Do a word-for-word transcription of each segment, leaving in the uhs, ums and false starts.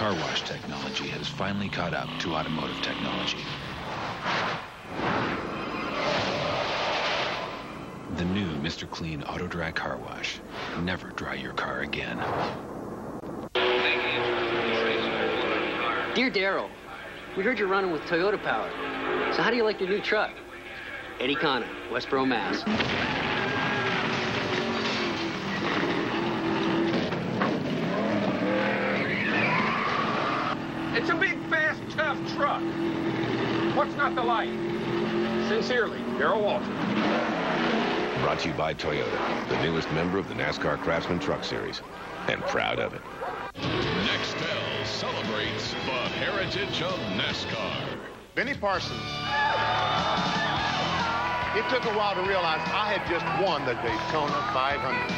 Car wash technology has finally caught up to automotive technology. The new Mister Clean Auto Dry Car Wash. Never dry your car again. Dear Daryl, we heard you're running with Toyota Power. So how do you like your new truck? Eddie Connor, Westboro, Mass. It's a big, fast, tough truck. What's not to like? Sincerely, Darrell Waltrip. Brought to you by Toyota, the newest member of the NASCAR Craftsman Truck Series, and proud of it. Nextel celebrates the heritage of NASCAR. Benny Parsons. It took a while to realize I had just won the Daytona five hundred.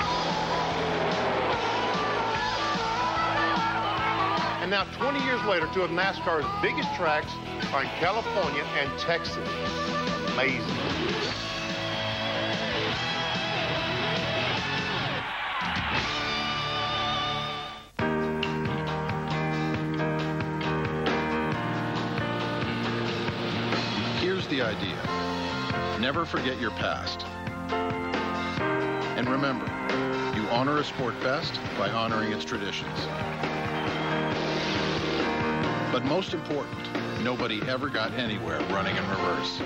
And now, twenty years later, two of NASCAR's biggest tracks are in California and Texas. Amazing. Here's the idea. Never forget your past. And remember, you honor a sport best by honoring its traditions. But most important, nobody ever got anywhere running in reverse.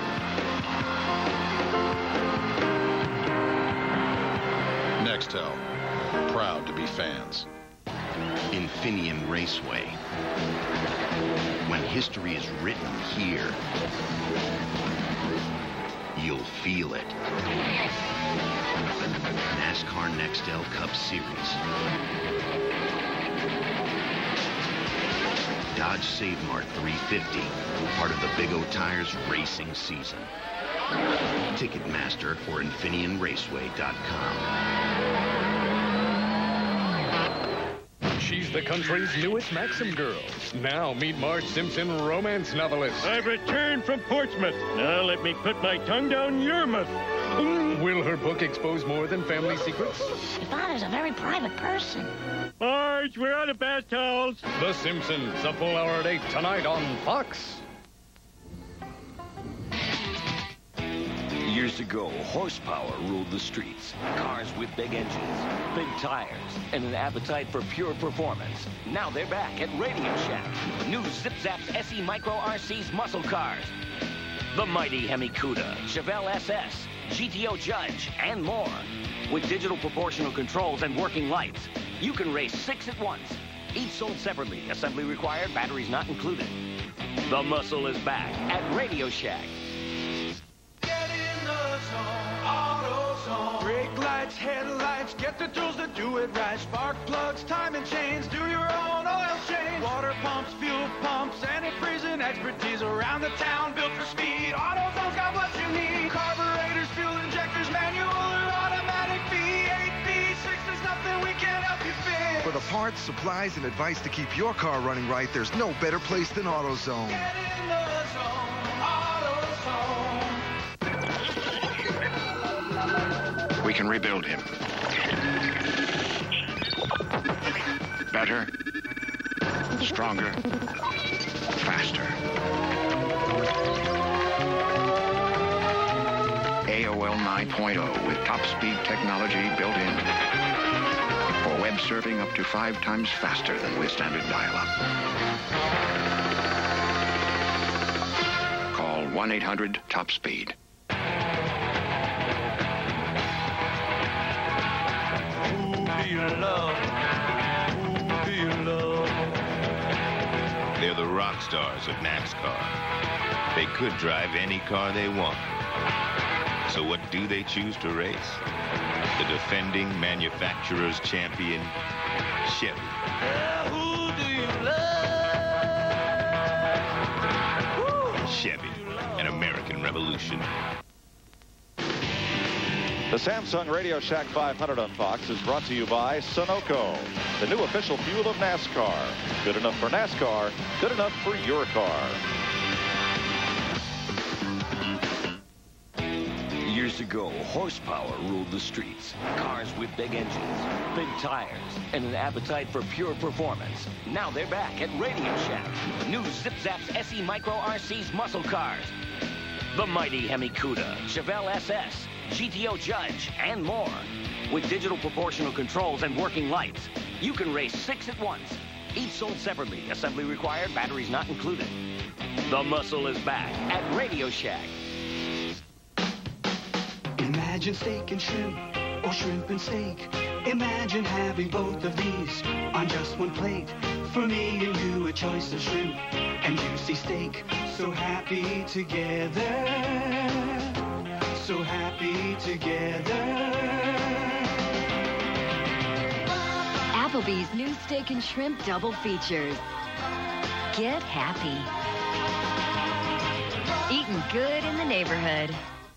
Nextel, proud to be fans. Infineon Raceway. When history is written here, you'll feel it. NASCAR Nextel Cup Series. Dodge Save Mart three fifty, part of the Big O Tires racing season. Ticketmaster or Infineon Raceway dot com. She's the country's newest Maxim girl. Now meet Marge Simpson, romance novelist. I've returned from Portsmouth. Now let me put my tongue down your mouth. Will her book expose more than family secrets? Your father's a very private person. Marge, we're out of bath towels. The Simpsons, a full hour at eight tonight on Fox. Years ago, horsepower ruled the streets. Cars with big engines, big tires, and an appetite for pure performance. Now they're back at Radio Shack. New Zip Zaps S E Micro R C's muscle cars. The mighty Hemi Cuda, Chevelle S S, G T O Judge, and more. With digital proportional controls and working lights, you can race six at once. Each sold separately. Assembly required, batteries not included. The muscle is back at Radio Shack. Brake lights, headlights, get the tools to do it right. Spark plugs, timing chains, do your own oil change. Water pumps, fuel pumps, antifreezing expertise around the town, built for speed. AutoZone's got what you need. Carburetors, fuel injectors, manual or automatic, V eight, V six, there's nothing we can't help you fix. For the parts, supplies, and advice to keep your car running right, there's no better place than AutoZone. Get in the zone, AutoZone. We can rebuild him. Better, stronger, faster. A O L nine point oh with top speed technology built in. For web surfing up to five times faster than with standard dial-up. Call one eight hundred top speed. They're the rock stars of NASCAR. They could drive any car they want. So what do they choose to race? The defending manufacturer's champion, Chevy. Who do you love? Chevy, an American revolution. The Samsung Radio Shack five hundred on Fox is brought to you by Sunoco, the new official fuel of NASCAR. Good enough for NASCAR, good enough for your car. Years ago, horsepower ruled the streets. Cars with big engines, big tires, and an appetite for pure performance. Now they're back at Radio Shack. New Zip Zaps S E Micro R C's muscle cars. The mighty Hemi Cuda, Chevelle S S, G T O Judge, and more. With digital proportional controls and working lights, you can race six at once. Each sold separately, assembly required, batteries not included. The muscle is back at Radio Shack. Imagine steak and shrimp, or shrimp and steak. Imagine having both of these on just one plate. For me and you, a choice of shrimp and juicy steak. So happy together, so happy together. Applebee's new steak and shrimp double features. Get happy. Eating good in the neighborhood.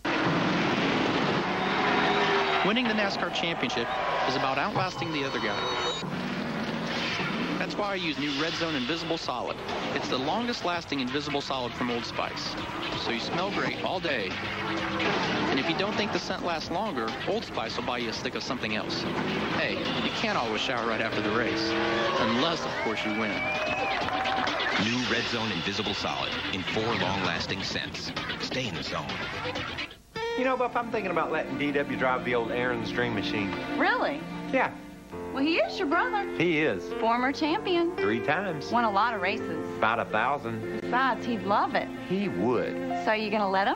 Winning the NASCAR championship is about outlasting the other guy. That's why I use new Red Zone Invisible Solid. It's the longest lasting Invisible Solid from Old Spice. So you smell great all day. And if you don't think the scent lasts longer, Old Spice will buy you a stick of something else. Hey, you can't always shower right after the race. Unless, of course, you win. New Red Zone Invisible Solid in four long-lasting scents. Stay in the zone. You know, Buff, I'm thinking about letting D W drive the old Aaron's Dream Machine. Really? Yeah. Well, he is your brother. He is. Former champion. Three times. Won a lot of races. About a thousand. Besides, he'd love it. He would. So you gonna let him?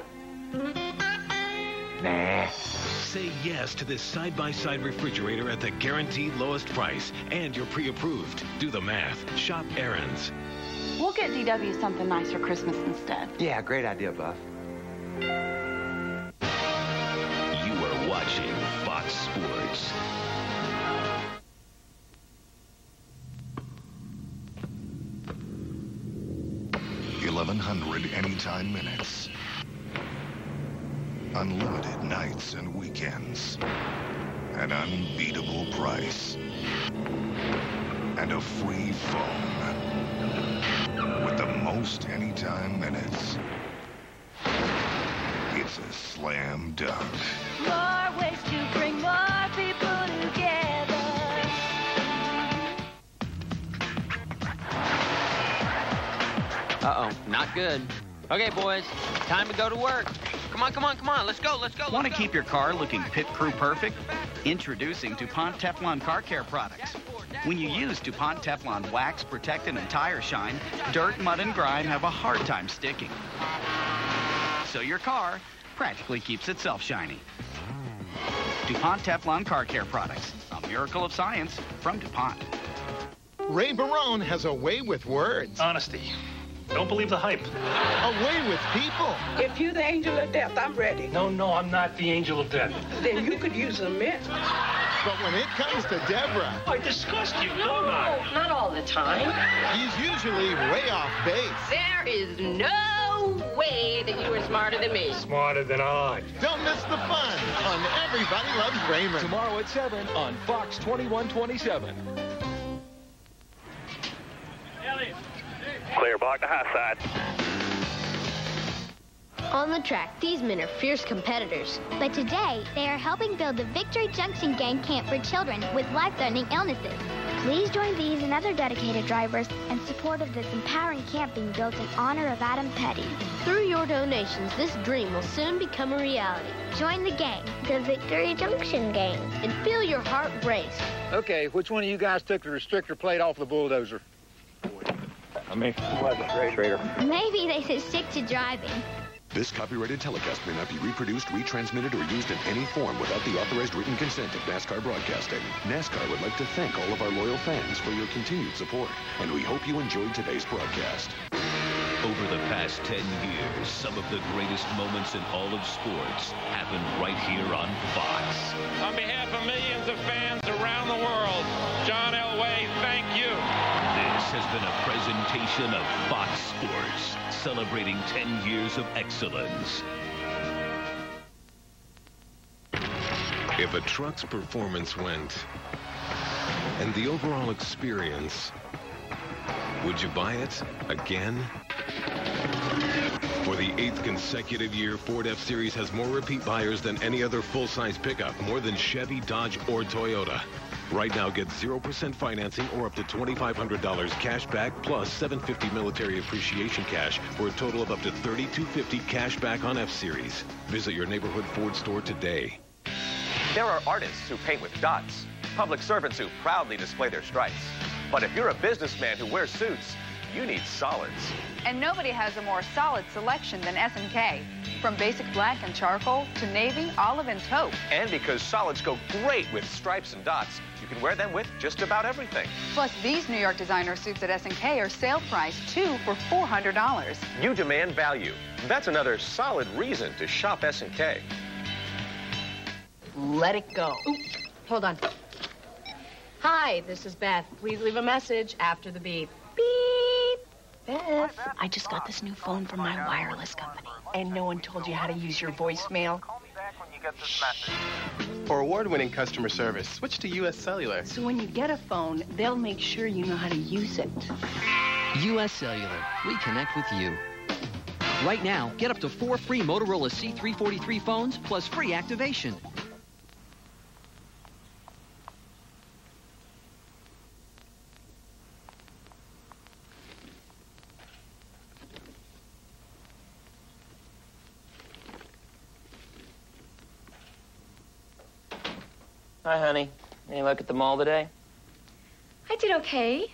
Nah. Say yes to this side-by-side refrigerator at the guaranteed lowest price, and you're pre-approved. Do the math. Shop Aaron's. We'll get D W something nice for Christmas instead. Yeah, great idea, Buff. You are watching Fox Sports. eleven hundred anytime minutes. Unlimited nights and weekends. An unbeatable price. And a free phone. With the most anytime minutes. It's a slam dunk. More ways to bring more people together. Uh-oh, not good. Okay, boys, time to go to work. Come on, come on, come on. Let's go, let's go. Want to keep your car looking pit crew perfect? Introducing DuPont Teflon Car Care products. When you use DuPont Teflon Wax, Protectant, and Tire Shine, dirt, mud, and grime have a hard time sticking. So your car practically keeps itself shiny. DuPont Teflon Car Care products. A miracle of science from DuPont. Ray Barone has a way with words. Honesty. Don't believe the hype. A way with people. If you're the angel of death, I'm ready. No, no, I'm not the angel of death. Then you could use a mint. But when it comes to Deborah... I disgust you, no, don't I? Not all the time. He's usually way off base. There is no way that you are smarter than me. Smarter than I. Don't miss the fun on Everybody Loves Raymond. Tomorrow at seven on Fox twenty-one twenty-seven. Clear block to high side. On the track, these men are fierce competitors. But today, they are helping build the Victory Junction Gang Camp for children with life-threatening illnesses. Please join these and other dedicated drivers in support of this empowering camp being built in honor of Adam Petty. Through your donations, this dream will soon become a reality. Join the gang, the Victory Junction Gang, and feel your heart race. Okay, which one of you guys took the restrictor plate off the bulldozer? I mean, who was the trader? Maybe they should stick to driving. This copyrighted telecast may not be reproduced, retransmitted, or used in any form without the authorized written consent of NASCAR Broadcasting. NASCAR would like to thank all of our loyal fans for your continued support, and we hope you enjoyed today's broadcast. Over the past ten years, some of the greatest moments in all of sports happened right here on Fox. On behalf of millions of fans around the world, John Elway, thank you. This has been a presentation of Fox Sports, celebrating ten years of excellence. If a truck's performance went, and the overall experience, would you buy it again? For For the eighth consecutive year, Ford F-Series has more repeat buyers than any other full-size pickup, more than Chevy, Dodge, or Toyota. Right now, get zero percent financing or up to twenty-five hundred dollars cash back plus seven hundred fifty dollars military appreciation cash for a total of up to three thousand two hundred fifty dollars cash back on F-Series. Visit your neighborhood Ford store today. There are artists who paint with dots, public servants who proudly display their stripes. But if you're a businessman who wears suits, you need solids. And nobody has a more solid selection than S and K. From basic black and charcoal to navy, olive, and taupe. And because solids go great with stripes and dots, you can wear them with just about everything. Plus, these New York designer suits at S and K are sale price, two for four hundred dollars. You demand value. That's another solid reason to shop S and K. Let it go. Ooh, hold on. Hi, this is Beth. Please leave a message after the beep. Beep. Beth, I just got this new phone from my wireless company. And no one told you how to use your voicemail? For award-winning customer service, switch to U S Cellular. So when you get a phone, they'll make sure you know how to use it. U S Cellular. We connect with you. Right now, get up to four free Motorola C three forty-three phones plus free activation. Hi, honey. Any luck at the mall today? I did okay.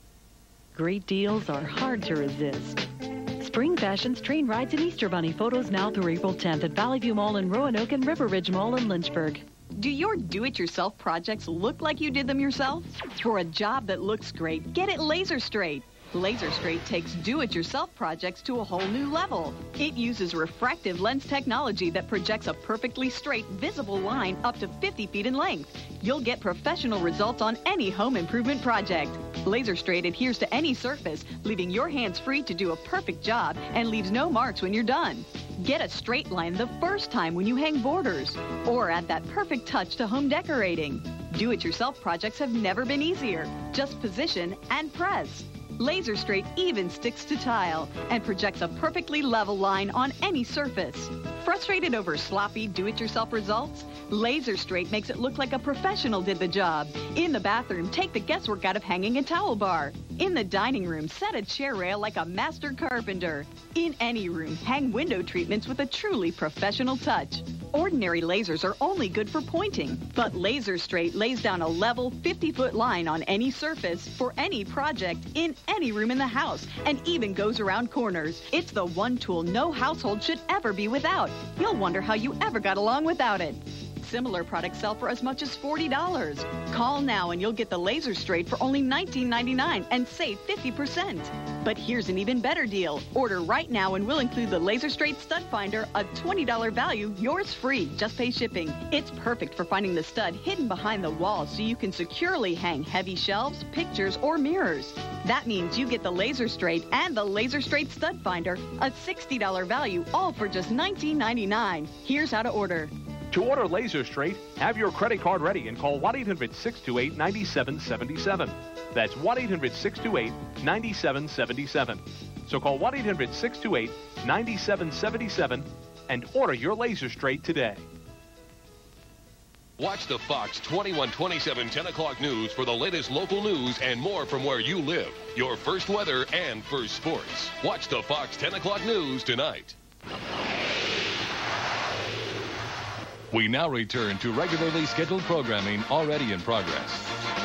Great deals are hard to resist. Spring Fashions train rides and Easter Bunny photos now through April tenth at Valley View Mall in Roanoke and River Ridge Mall in Lynchburg. Do your do-it-yourself projects look like you did them yourself? For a job that looks great, get it Laser Straight. Laser Straight takes do-it-yourself projects to a whole new level. It uses refractive lens technology that projects a perfectly straight, visible line up to fifty feet in length. You'll get professional results on any home improvement project. Laser Straight adheres to any surface, leaving your hands free to do a perfect job and leaves no marks when you're done. Get a straight line the first time when you hang borders, or add that perfect touch to home decorating. Do-it-yourself projects have never been easier. Just position and press. Laser Straight even sticks to tile and projects a perfectly level line on any surface. Frustrated over sloppy do-it-yourself results? Laser Straight makes it look like a professional did the job. In the bathroom, take the guesswork out of hanging a towel bar. In the dining room, set a chair rail like a master carpenter. In any room, hang window treatments with a truly professional touch. Ordinary lasers are only good for pointing, but Laser Straight lays down a level fifty-foot line on any surface for any project in any room in the house and even goes around corners. It's the one tool no household should ever be without. You'll wonder how you ever got along without it. Similar products sell for as much as forty dollars. Call now and you'll get the Laser Straight for only nineteen ninety-nine and save fifty percent. But here's an even better deal. Order right now and we'll include the Laser Straight Stud Finder, a twenty dollar value, yours free. Just pay shipping. It's perfect for finding the stud hidden behind the wall so you can securely hang heavy shelves, pictures, or mirrors. That means you get the Laser Straight and the Laser Straight Stud Finder, a sixty dollar value, all for just nineteen ninety-nine. Here's how to order. To order Laser Straight, have your credit card ready and call one eight hundred, six two eight, nine seven seven seven. That's one eight hundred, six two eight, nine seven seven seven. So call one eight hundred, six two eight, nine seven seven seven and order your Laser Straight today. Watch the Fox twenty-one twenty-seven ten o'clock news for the latest local news and more from where you live. Your first weather and first sports. Watch the Fox ten o'clock news tonight. We now return to regularly scheduled programming already in progress.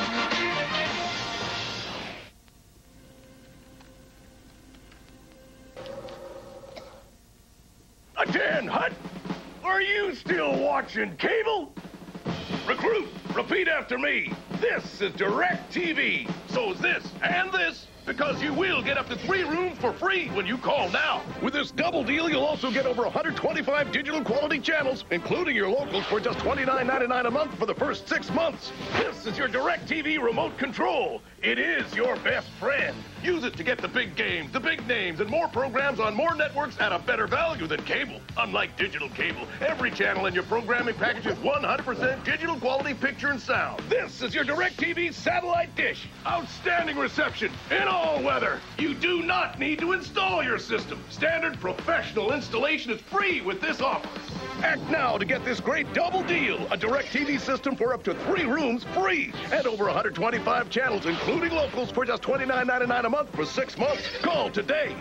Again, Hut? Are you still watching cable? Recruit, repeat after me. This is DirecTV. So is this and this, because you will get up to three rooms for free when you call now. With this double deal, you'll also get over one hundred twenty-five digital quality channels, including your locals, for just twenty-nine ninety-nine a month for the first six months. This is your DirecTV remote control. It is your best friend. Use it to get the big games, the big names, and more programs on more networks at a better value than cable. Unlike digital cable, every channel in your programming package is one hundred percent digital quality picture and sound. This is your DirecTV satellite dish. Out outstanding reception in all weather. You do not need to install your system. Standard professional installation is free with this offer. Act now to get this great double deal. A DirecTV system for up to three rooms free. And over one hundred twenty-five channels, including locals, for just twenty-nine ninety-nine a month for six months. Call today.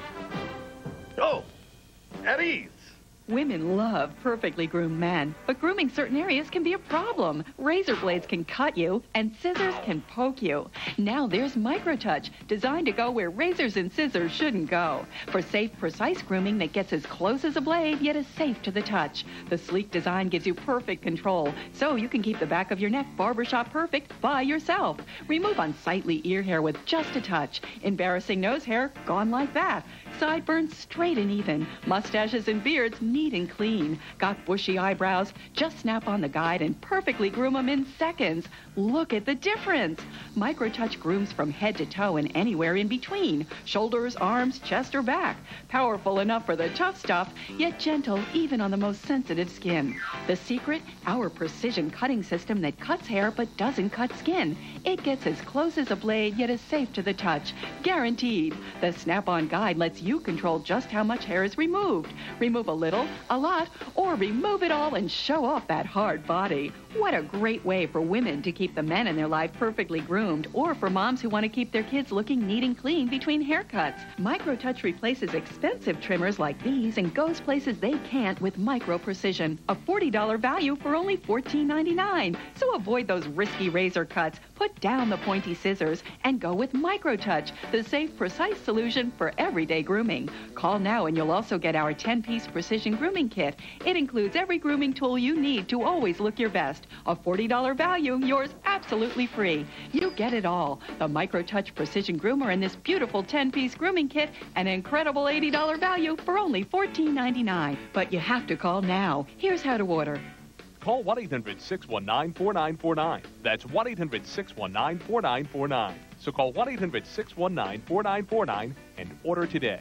Oh, at ease. Women love perfectly groomed men, but grooming certain areas can be a problem. Razor blades can cut you, and scissors can poke you. Now there's MicroTouch, designed to go where razors and scissors shouldn't go. For safe, precise grooming that gets as close as a blade, yet is safe to the touch. The sleek design gives you perfect control, so you can keep the back of your neck barbershop perfect by yourself. Remove unsightly ear hair with just a touch. Embarrassing nose hair, gone like that. Sideburns straight and even. Mustaches and beards neat and clean. Got bushy eyebrows? Just snap on the guide and perfectly groom them in seconds. Look at the difference. MicroTouch grooms from head to toe and anywhere in between. Shoulders, arms, chest, or back. Powerful enough for the tough stuff, yet gentle even on the most sensitive skin. The secret? Our precision cutting system that cuts hair but doesn't cut skin. It gets as close as a blade, yet is safe to the touch. Guaranteed. The Snap-on guide lets you control just how much hair is removed. Remove a little, a lot, or remove it all and show off that hard body. What a great way for women to keep the men in their life perfectly groomed, or for moms who want to keep their kids looking neat and clean between haircuts. MicroTouch replaces expensive trimmers like these and goes places they can't with micro precision. A forty dollar value for only fourteen ninety-nine. So avoid those risky razor cuts, put down the pointy scissors, and go with MicroTouch, the safe, precise solution for everyday grooming. Call now and you'll also get our ten piece precision grooming kit. It includes every grooming tool you need to always look your best. A forty dollar value, yours absolutely free. You get it all. The MicroTouch Precision Groomer and this beautiful ten piece grooming kit, an incredible eighty dollar value for only fourteen ninety-nine. But you have to call now. Here's how to order. Call one eight hundred, six one nine, four nine four nine. That's one eight hundred, six one nine, four nine four nine. So call one eight hundred, six one nine, four nine four nine and order today.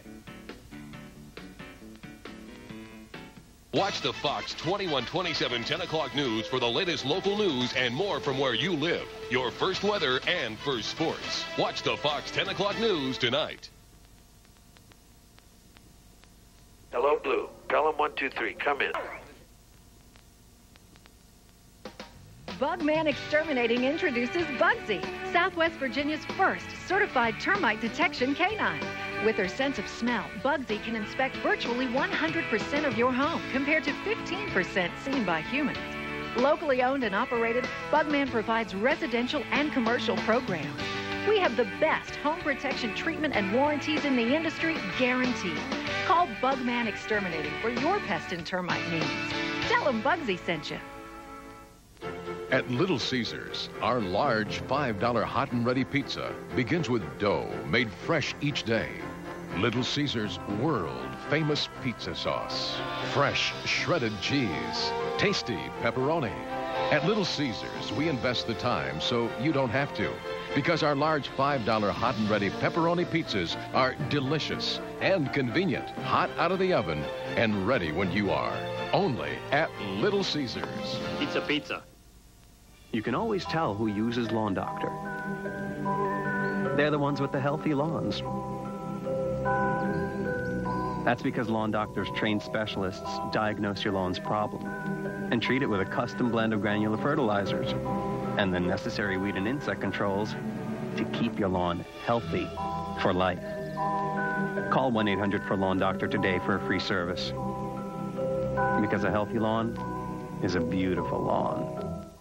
Watch the Fox twenty-one twenty-seven ten o'clock news for the latest local news and more from where you live. Your first weather and first sports. Watch the Fox ten o'clock news tonight. Hello, Blue. Column one two three. Come in. Bugman Exterminating introduces Bugsy, Southwest Virginia's first certified termite detection canine. With her sense of smell, Bugsy can inspect virtually one hundred percent of your home, compared to fifteen percent seen by humans. Locally owned and operated, Bugman provides residential and commercial programs. We have the best home protection treatment and warranties in the industry, guaranteed. Call Bugman Exterminating for your pest and termite needs. Tell them Bugsy sent you. At Little Caesars, our large five dollar hot and ready pizza begins with dough made fresh each day. Little Caesars world-famous pizza sauce. Fresh shredded cheese. Tasty pepperoni. At Little Caesars, we invest the time so you don't have to. Because our large five dollar hot and ready pepperoni pizzas are delicious and convenient. Hot out of the oven and ready when you are. Only at Little Caesars. Pizza, pizza. You can always tell who uses Lawn Doctor. They're the ones with the healthy lawns. That's because Lawn Doctor's trained specialists diagnose your lawn's problem and treat it with a custom blend of granular fertilizers and the necessary weed and insect controls to keep your lawn healthy for life. Call one eight hundred for Lawn Doctor today for a free service. Because a healthy lawn is a beautiful lawn.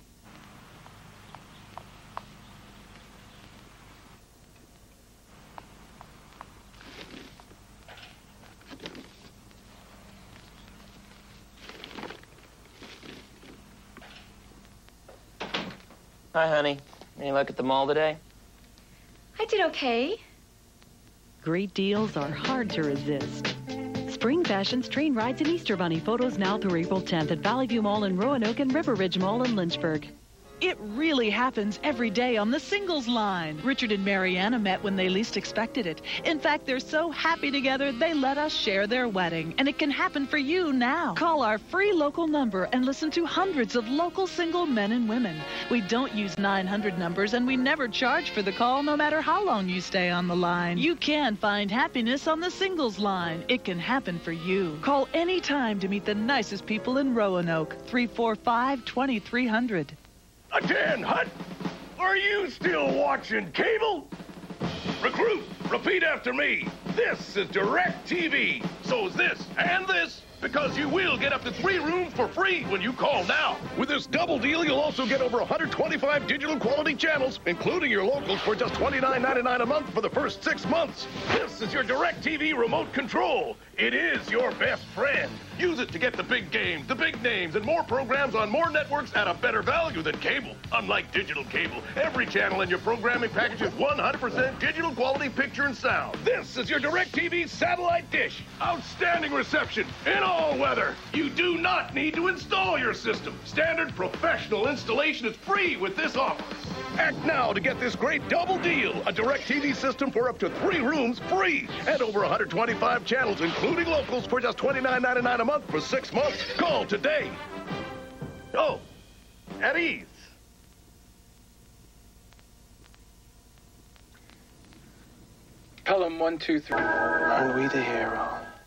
Hi, honey. Any luck at the mall today? I did okay. Great deals are hard to resist. Spring Fashions train rides and Easter Bunny photos now through April tenth at Valley View Mall in Roanoke and River Ridge Mall in Lynchburg. It really happens every day on the singles line. Richard and Mariana met when they least expected it. In fact, they're so happy together, they let us share their wedding. And it can happen for you now. Call our free local number and listen to hundreds of local single men and women. We don't use nine hundred numbers, and we never charge for the call, no matter how long you stay on the line. You can find happiness on the singles line. It can happen for you. Call any time to meet the nicest people in Roanoke. three four five, two three zero zero. Again, Hut! Are you still watching cable? Recruit, repeat after me. This is DirecTV. So is this and this, because you will get up to three rooms for free when you call now. With this double deal, you'll also get over one hundred twenty-five digital quality channels, including your locals, for just twenty-nine ninety-nine a month for the first six months. This is your DirecTV remote control. It is your best friend. Use it to get the big games, the big names, and more programs on more networks at a better value than cable. Unlike digital cable, every channel in your programming package is one hundred percent digital quality picture and sound. This is your DirecTV satellite dish. Outstanding reception in all weather. You do not need to install your system. Standard professional installation is free with this offer. Act now to get this great double deal. A DirecTV system for up to three rooms free. And over one hundred twenty-five channels, including locals, for just twenty-nine ninety-nine a month for six months. Call today. Oh, at ease. Pelham one two three. Are we the hero?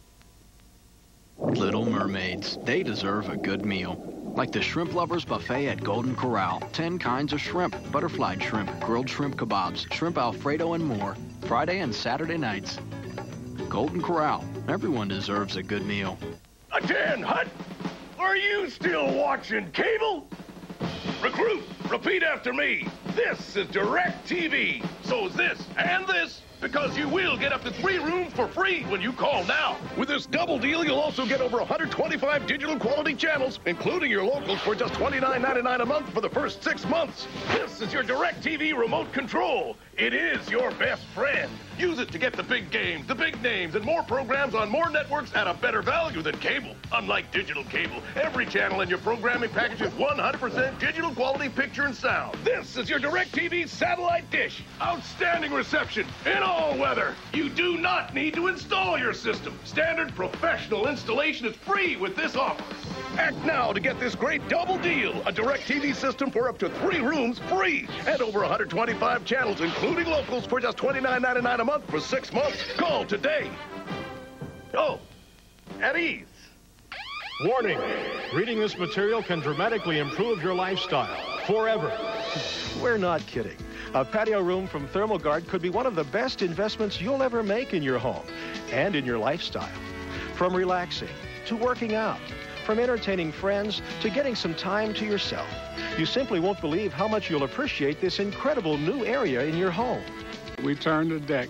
Little Mermaids. They deserve a good meal. Like the Shrimp Lovers Buffet at Golden Corral. Ten kinds of shrimp, butterflied shrimp, grilled shrimp kebabs, shrimp Alfredo, and more. Friday and Saturday nights. Golden Corral. Everyone deserves a good meal. Again, Hut! Are you still watching cable? Recruit, repeat after me. This is DirecTV. So is this and this, because you will get up to three rooms for free when you call now. With this double deal, you'll also get over one hundred twenty-five digital quality channels, including your locals, for just twenty-nine ninety-nine a month for the first six months. This is your DirecTV remote control. It is your best friend. Use it to get the big games, the big names, and more programs on more networks at a better value than cable. Unlike digital cable, every channel in your programming package is one hundred percent digital quality picture and sound. This is your DirecTV satellite dish. Outstanding reception in all weather. You do not need to install your system. Standard professional installation is free with this offer. Act now to get this great double deal. A DirecTV system for up to three rooms free. And over one hundred twenty-five channels, including locals, for just twenty-nine ninety-nine a month for six months. Call today. Oh, at ease. Warning, reading this material can dramatically improve your lifestyle forever. We're not kidding. A patio room from Thermalguard could be one of the best investments you'll ever make in your home and in your lifestyle. From relaxing to working out, from entertaining friends to getting some time to yourself, you simply won't believe how much you'll appreciate this incredible new area in your home. We turned a deck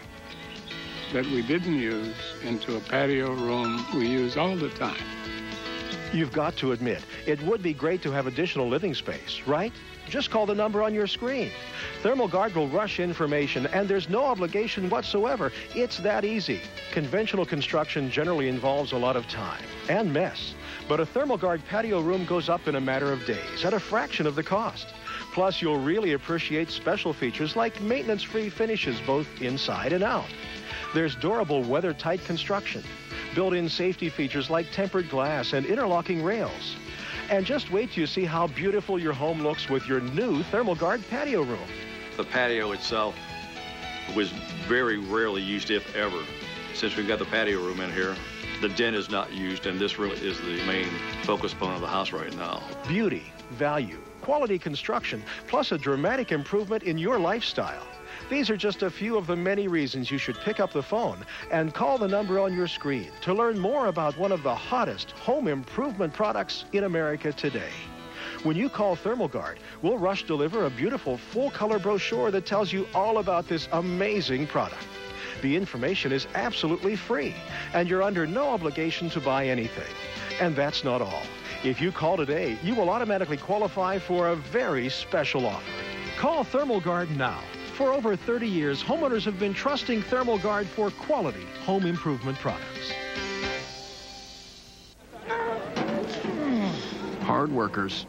that we didn't use into a patio room we use all the time. You've got to admit, it would be great to have additional living space, right? Just call the number on your screen. Thermalguard will rush information, and there's no obligation whatsoever. It's that easy. Conventional construction generally involves a lot of time and mess, but a Thermalguard patio room goes up in a matter of days at a fraction of the cost. Plus, you'll really appreciate special features like maintenance-free finishes both inside and out. There's durable, weather-tight construction, built-in safety features like tempered glass and interlocking rails. And just wait till you see how beautiful your home looks with your new Thermalguard patio room. The patio itself was very rarely used, if ever. Since we've got the patio room in here, the den is not used, and this really is the main focus point of the house right now. Beauty, value, quality construction, plus a dramatic improvement in your lifestyle. These are just a few of the many reasons you should pick up the phone and call the number on your screen to learn more about one of the hottest home improvement products in America today. When you call Thermalguard, we'll rush deliver a beautiful full-color brochure that tells you all about this amazing product. The information is absolutely free, and you're under no obligation to buy anything. And that's not all. If you call today, you will automatically qualify for a very special offer. Call Thermalguard now. For over thirty years, homeowners have been trusting Thermalguard for quality home improvement products. Hard workers.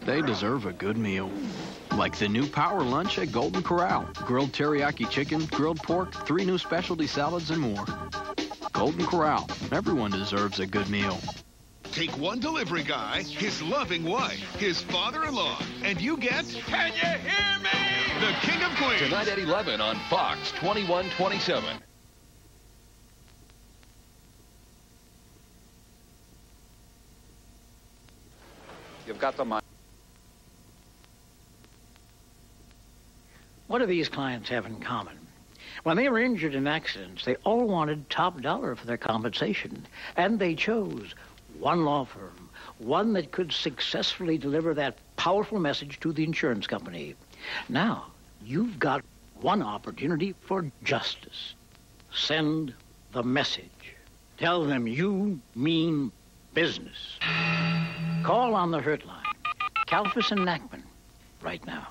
They deserve a good meal. Like the new Power Lunch at Golden Corral. Grilled teriyaki chicken, grilled pork, three new specialty salads, and more. Golden Corral. Everyone deserves a good meal. Take one delivery guy, his loving wife, his father-in-law, and you get... Can you hear me? The King of Queens. Tonight at eleven on Fox twenty-one twenty-seven. You've got the money. What do these clients have in common? When they were injured in accidents, they all wanted top dollar for their compensation, and they chose one law firm, one that could successfully deliver that powerful message to the insurance company. Now, you've got one opportunity for justice. Send the message. Tell them you mean business. Call on the Hurt Line. Kalfas and Nachman, right now.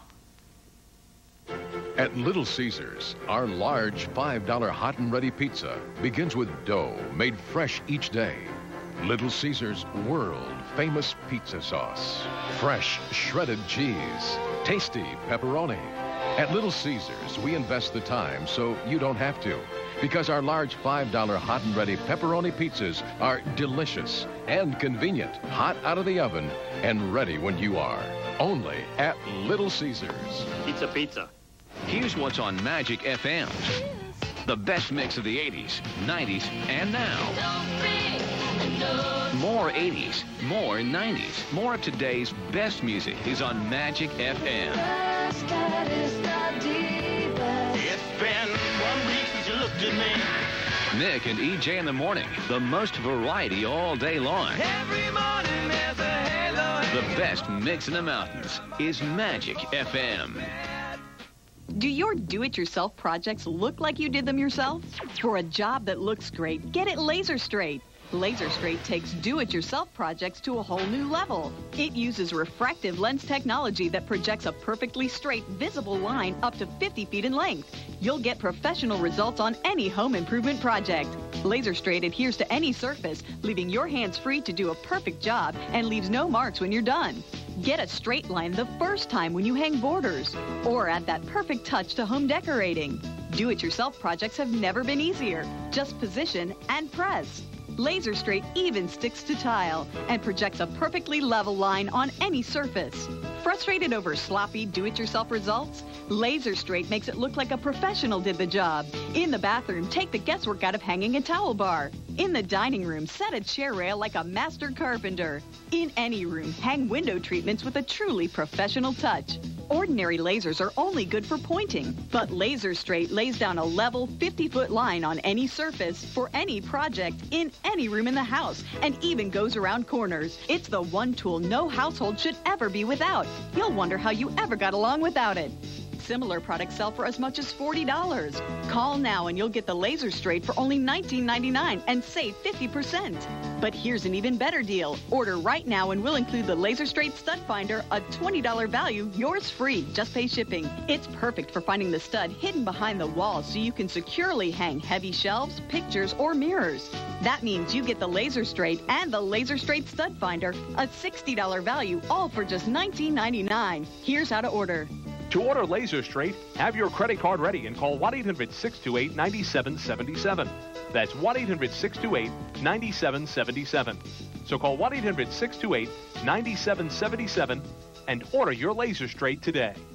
At Little Caesars, our large five dollar hot and ready pizza begins with dough made fresh each day. Little Caesars world-famous pizza sauce. Fresh shredded cheese. Tasty pepperoni. At Little Caesars, we invest the time so you don't have to. Because our large five dollar hot and ready pepperoni pizzas are delicious and convenient, hot out of the oven and ready when you are. Only at Little Caesars. Pizza, pizza. Here's what's on Magic F M. The best mix of the eighties, nineties, and now. More eighties, more nineties, more of today's best music is on Magic F M. It's been one week since you looked at me. Nick and E J in the morning, the most variety all day long. Every morning there's a halo. The best mix in the mountains is Magic F M. Do your do-it-yourself projects look like you did them yourself? For a job that looks great, get it Laser Straight. Laser Straight takes do-it-yourself projects to a whole new level. It uses refractive lens technology that projects a perfectly straight, visible line up to fifty feet in length. You'll get professional results on any home improvement project. Laser Straight adheres to any surface, leaving your hands free to do a perfect job and leaves no marks when you're done. Get a straight line the first time when you hang borders, or add that perfect touch to home decorating. Do-it-yourself projects have never been easier. Just position and press. Laser Straight even sticks to tile and projects a perfectly level line on any surface. Frustrated over sloppy do-it-yourself results? Laser Straight makes it look like a professional did the job. In the bathroom, take the guesswork out of hanging a towel bar. In the dining room, set a chair rail like a master carpenter. In any room, hang window treatments with a truly professional touch. Ordinary lasers are only good for pointing, but Laser Straight lays down a level fifty-foot line on any surface for any project in any room in the house and even goes around corners. It's the one tool no household should ever be without. You'll wonder how you ever got along without it. Similar products sell for as much as forty dollars. Call now and you'll get the Laser Straight for only nineteen ninety-nine and save fifty percent. But here's an even better deal. Order right now and we'll include the Laser Straight Stud Finder, a twenty dollar value, yours free. Just pay shipping. It's perfect for finding the stud hidden behind the wall so you can securely hang heavy shelves, pictures, or mirrors. That means you get the Laser Straight and the Laser Straight Stud Finder, a sixty dollar value, all for just nineteen ninety-nine. Here's how to order. To order Laser Straight, have your credit card ready and call one eight hundred six two eight nine seven seven seven. That's one eight hundred six two eight nine seven seven seven. So call one eight hundred six two eight nine seven seven seven and order your Laser Straight today.